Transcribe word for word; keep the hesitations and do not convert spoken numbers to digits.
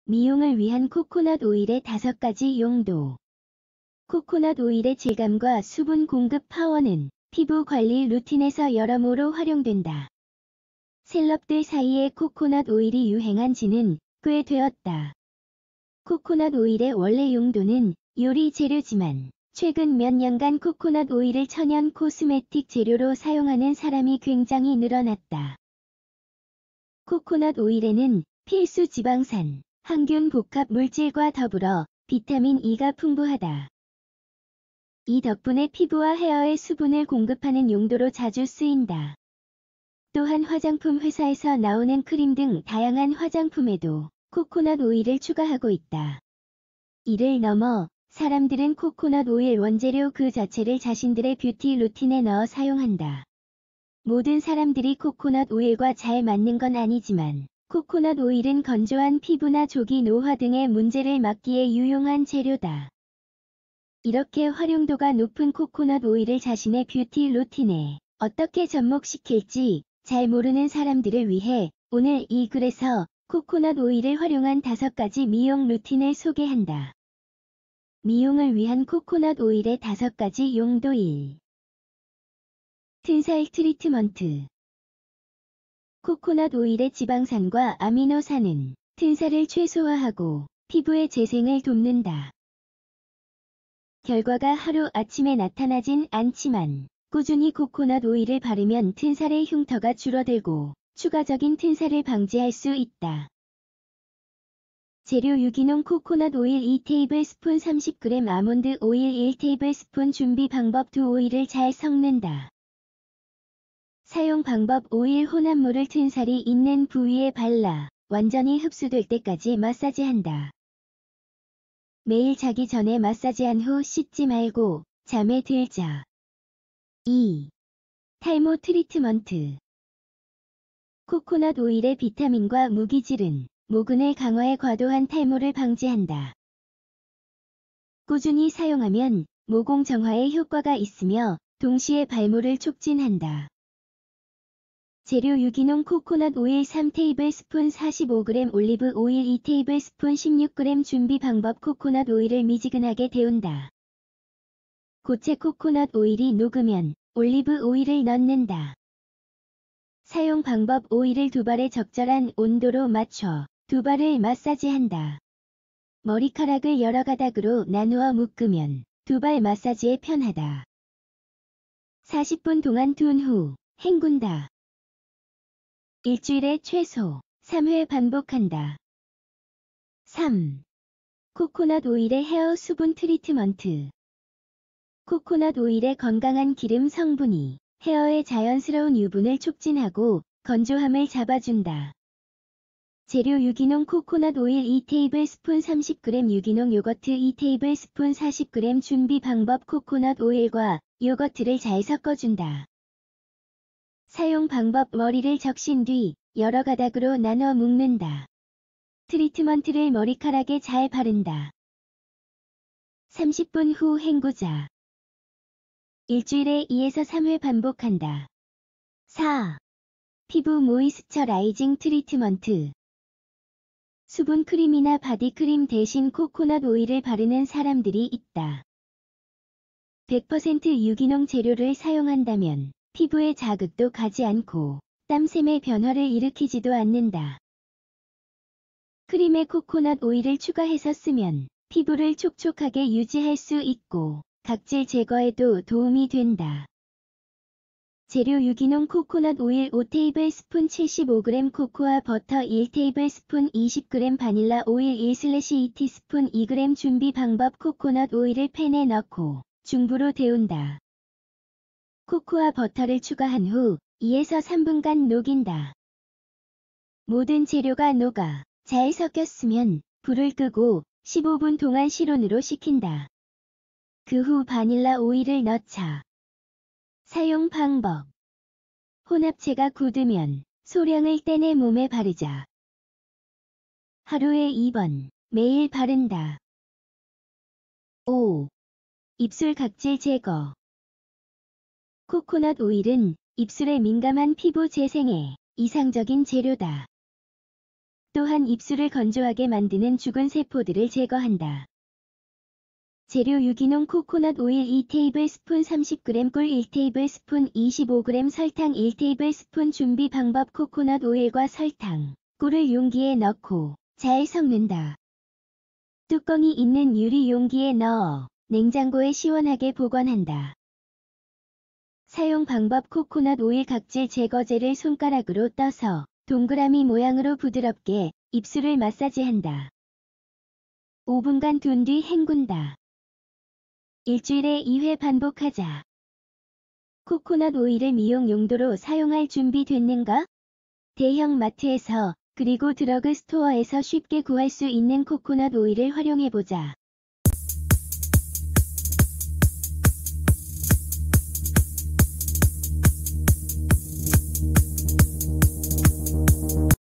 미용을 위한 코코넛 오일의 다섯 가지 용도. 코코넛 오일의 질감과 수분 공급 파워는 피부 관리 루틴에서 여러모로 활용된다. 셀럽들 사이에 코코넛 오일이 유행한 지는 꽤 되었다. 코코넛 오일의 원래 용도는 요리 재료지만 최근 몇 년간 코코넛 오일을 천연 코스메틱 재료로 사용하는 사람이 굉장히 늘어났다. 코코넛 오일에는 필수 지방산, 항균 복합 물질과 더불어 비타민 E가 풍부하다. 이 덕분에 피부와 헤어에 수분을 공급하는 용도로 자주 쓰인다. 또한 화장품 회사에서 나오는 크림 등 다양한 화장품에도 코코넛 오일을 추가하고 있다. 이를 넘어 사람들은 코코넛 오일 원재료 그 자체를 자신들의 뷰티 루틴에 넣어 사용한다. 모든 사람들이 코코넛 오일과 잘 맞는 건 아니지만 코코넛 오일은 건조한 피부나 조기 노화 등의 문제를 막기에 유용한 재료다. 이렇게 활용도가 높은 코코넛 오일을 자신의 뷰티 루틴에 어떻게 접목시킬지 잘 모르는 사람들을 위해 오늘 이 글에서 코코넛 오일을 활용한 다섯 가지 미용 루틴을 소개한다. 미용을 위한 코코넛 오일의 다섯 가지 용도. 일. 튼살 트리트먼트. 코코넛 오일의 지방산과 아미노산은 튼살을 최소화하고 피부의 재생을 돕는다. 결과가 하루 아침에 나타나진 않지만 꾸준히 코코넛 오일을 바르면 튼살의 흉터가 줄어들고 추가적인 튼살을 방지할 수 있다. 재료 유기농 코코넛 오일 이 테이블스푼 삼십 그램 아몬드 오일 일 테이블스푼 준비 방법 두 오일을 잘 섞는다. 사용 방법 오일 혼합물을 튼살이 있는 부위에 발라 완전히 흡수될 때까지 마사지한다. 매일 자기 전에 마사지한 후 씻지 말고 잠에 들자. 이. 탈모 트리트먼트. 코코넛 오일의 비타민과 무기질은 모근을 강화해 과도한 탈모를 방지한다. 꾸준히 사용하면 모공 정화에 효과가 있으며 동시에 발모를 촉진한다. 재료 유기농 코코넛 오일 삼 테이블스푼 사십오 그램 올리브 오일 이 테이블스푼 십육 그램 준비 방법 코코넛 오일을 미지근하게 데운다. 고체 코코넛 오일이 녹으면 올리브 오일을 넣는다. 사용 방법 오일을 두 발에 적절한 온도로 맞춰 두 발을 마사지한다. 머리카락을 여러 가닥으로 나누어 묶으면 두 발 마사지에 편하다. 사십 분 동안 둔 후 헹군다. 일주일에 최소 삼 회 반복한다. 삼. 코코넛 오일의 헤어 수분 트리트먼트. 코코넛 오일의 건강한 기름 성분이 헤어의 자연스러운 유분을 촉진하고 건조함을 잡아준다. 재료 유기농 코코넛 오일 이 테이블스푼 삼십 그램 유기농 요거트 이 테이블스푼 사십 그램 준비 방법 코코넛 오일과 요거트를 잘 섞어준다. 사용 방법 머리를 적신 뒤 여러 가닥으로 나눠 묶는다. 트리트먼트를 머리카락에 잘 바른다. 삼십 분 후 헹구자. 일주일에 이에서 삼 회 반복한다. 사. 피부 모이스처라이징 트리트먼트. 수분 크림이나 바디크림 대신 코코넛 오일을 바르는 사람들이 있다. 백 퍼센트 유기농 재료를 사용한다면 피부에 자극도 가지 않고 땀샘의 변화를 일으키지도 않는다. 크림에 코코넛 오일을 추가해서 쓰면 피부를 촉촉하게 유지할 수 있고 각질 제거에도 도움이 된다. 재료 유기농 코코넛 오일 오 테이블스푼 칠십오 그램 코코아 버터 일 테이블스푼 이십 그램 바닐라 오일 일 이 티스푼 이 그램 준비 방법 코코넛 오일을 팬에 넣고 중부로 데운다. 코코아 버터를 추가한 후 이에서 삼 분간 녹인다. 모든 재료가 녹아 잘 섞였으면 불을 끄고 십오 분 동안 실온으로 식힌다. 그 후 바닐라 오일을 넣자. 사용 방법. 혼합체가 굳으면 소량을 떼내 몸에 바르자. 하루에 이 번, 매일 바른다. 오. 입술 각질 제거. 코코넛 오일은 입술에 민감한 피부 재생에 이상적인 재료다. 또한 입술을 건조하게 만드는 죽은 세포들을 제거한다. 재료 유기농 코코넛 오일 이 테이블스푼 삼십 그램 꿀 일 테이블스푼 이십오 그램 설탕 일 테이블스푼 준비 방법 코코넛 오일과 설탕, 꿀을 용기에 넣고 잘 섞는다. 뚜껑이 있는 유리 용기에 넣어 냉장고에 시원하게 보관한다. 사용 방법 코코넛 오일 각질 제거제를 손가락으로 떠서 동그라미 모양으로 부드럽게 입술을 마사지한다. 오 분간 둔 뒤 헹군다. 일주일에 이 회 반복하자. 코코넛 오일을 미용 용도로 사용할 준비 됐는가? 대형 마트에서 그리고 드러그 스토어에서 쉽게 구할 수 있는 코코넛 오일을 활용해보자.